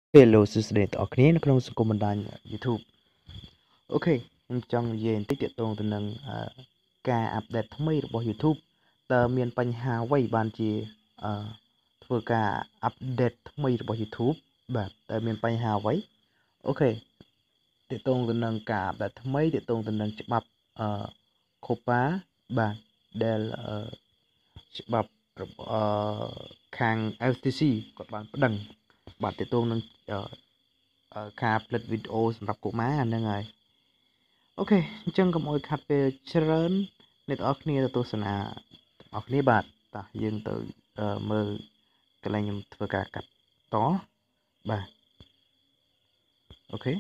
Hello សួស្តីទាំងអស់គ្នានៅក្នុងសង្គមបណ្ដាញ YouTube អូខេខ្ញុំចង់និយាយបន្តិចទាក់ទងទៅនឹងការអាប់ដេតថ្មីរបស់ YouTube តើមានបញ្ហាអ្វីបានជាធ្វើការអាប់ដេតថ្មីរបស់ YouTube បាទតើមានបញ្ហាអ្វីអូខេទាក់ទងទៅនឹងការអាប់ដេតថ្មីទាក់ទងទៅនឹងច្បាប់COPPA បាទដែលច្បាប់ខាង LTC គាត់បានប្តឹងបាទទាក់ទងនឹងការផលិតវីដេអូសម្រាប់កុមារហ្នឹងហើយអូខេអញ្ចឹងកុំអោយខាត់ពេលច្រើនអ្នកទាំងអស់គ្នាទៅទស្សនាទាំងអស់គ្នាបាទតោះយើងទៅមើលកន្លែងខ្ញុំធ្វើការកាត់តបាទអូខេ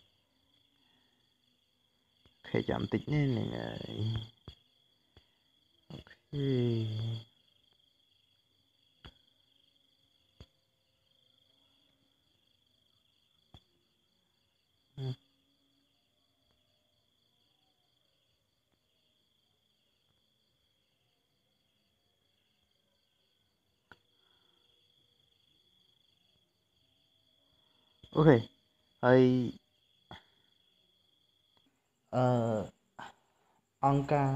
ចាំបន្តិចនេះហ្នឹងហើយអូខេអូខេហើយអង្គការ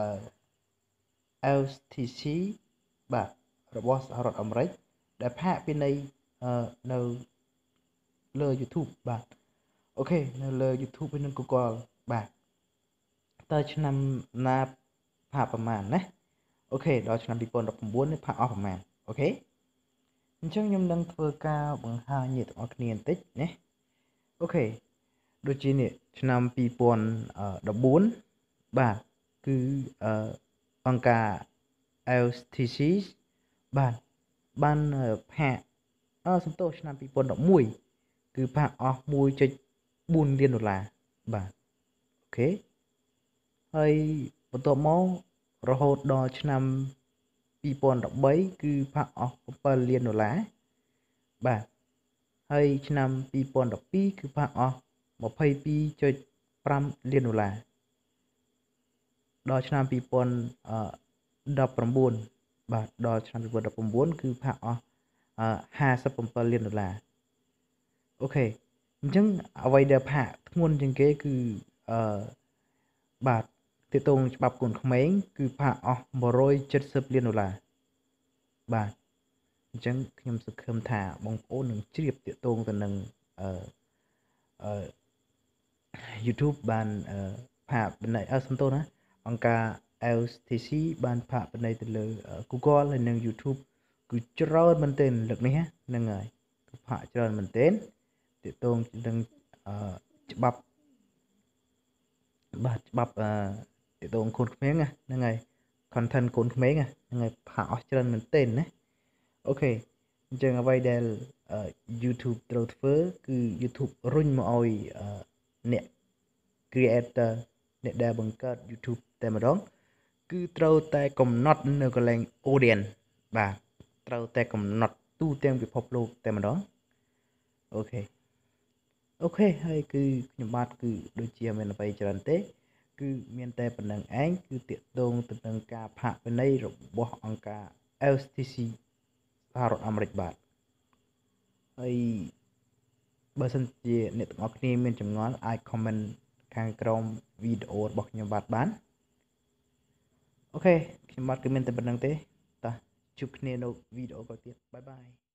LTC បាទរបស់សហរដ្ឋអាមេរិកដែលផាកពិន័យនៅលើ YouTube បាទអូខេនៅលើ YouTube ហើយនិង Google បាទតើឆ្នាំណាផាកប្រហែលណាអូខេដល់ឆ្នាំ2019នេះផាកអស់ប្រហែលអូខេអញ្ចឹងខ្ញុំនឹងធ្វើការបង្ហាញអ្នកទាំងអស់គ្នាបន្តិចណាអូខេដូចជានេះឆ្នាំ2014បាទគឺអង្គការ LTC បាទបានផាកសំទោសឆ្នាំ2011គឺផាកអស់1.4 លានដុល្លារបាទអូខេហើយបន្ទាប់មករហូតដល់ឆ្នាំ2013គឺផាកអស់7 លានដុល្លារបាទហើយឆ្នាំ2012គឺផាកអស់22.5 លានដុល្លារដល់ឆ្នាំ2019បាទដល់ឆ្នាំ2019គឺផាកអស់57 លានដុល្លារអូខេអញ្ចឹងអ្វីដែលផាកធ្ងន់ជាងគេគឺបាទទាក់ទងច្បាប់កូនក្មេងគឺផាកអស់170 លានដុល្លារបាទអញ្ចឹងខ្ញុំសង្ឃឹមថាបងប្អូននឹងជ្រាបទាក់ទងទៅនឹងYouTube បានផាកបណ្ដៃសំទោសណាអង្គការ LTC បានផាកបណ្ដៃទៅលើ Google ហើយនិង YouTube គឺច្រើនមែនទែនលើកនេះហ្នឹងហើយគឺផាកច្រើនមែនទែនទាក់ទងនឹងច្បាប់បាទច្បាប់ទាក់ទងកូនក្មេងហ្នឹងហើយ content កូនក្មេងហ្នឹងហើយផាកអស់ច្រើនមែនទែនណាអូខេអញ្ចឹងអ្វីដែល YouTube ត្រូវធ្វើគឺ YouTube រុញមកឲ្យអ្នក creator អ្នកដែលបង្កើត YouTube តែម្ដងគឺត្រូវតែកំណត់នៅកន្លែង audience បាទត្រូវតែកំណត់ទូទាំងពិភពលោកតែម្ដងអូខេហើយគឺខ្ញុំបាទគឺដូចជាមានអ្វីច្រើនទេគឺមានតែប៉ុណ្្នឹងឯងគឺតាកតងទៅនឹងការផាកពិន័យរបស់អង្គការ LTC សហរដ្ឋអាមេរិកបាទហើយបើសិនជាអ្នកទាំងអស់គ្នាមានចម្ងល់អាច comment ខាងក្រោមវីដេអូរបស់ខ្ញុំបាទបានអូខេខ្ញុំបាទគឺមានតែប៉ុណ្្នឹងទេតោះជួបគ្នានៅវីដេអូក្រោយទៀតបាយបាយ